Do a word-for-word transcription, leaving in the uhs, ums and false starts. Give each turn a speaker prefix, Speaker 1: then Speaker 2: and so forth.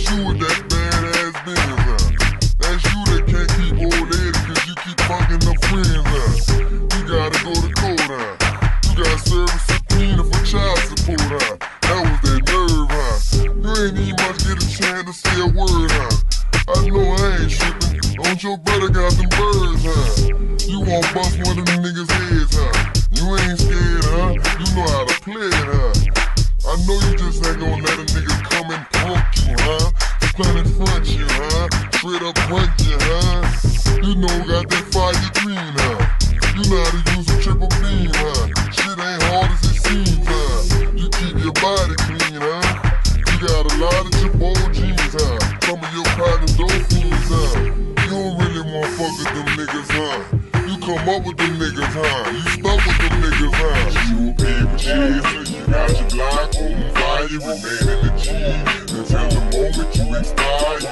Speaker 1: That's you with that badass Benz, huh? That's you that can't keep old lady cause you keep fucking them friends, huh? You gotta go to court, huh? You got service subpoena for child support, huh? That was that nerve, huh? You ain't even much get a chance to say a word, huh? I know I ain't trippin'. Don't your brother got them birds, huh? You won't bust one of them niggas' heads, huh? You ain't scared, huh? You know how to play it, huh? I know you just ain't gonna let a nigga come and punk you, huh? Stand in front you, huh? Straight up punch you, huh? You know got that fire green, huh? You know how to use a triple beam, huh? Shit ain't hard as it seems, huh? You keep your body clean, huh? You got a lot of your bold jeans, huh? Some of your partners those fiends, huh? You don't really wanna fuck with them niggas, huh? You come up with them niggas, huh? You stuck with them niggas, huh? You people chasing, you got your block on fire, you remain in the G until the moment you expire.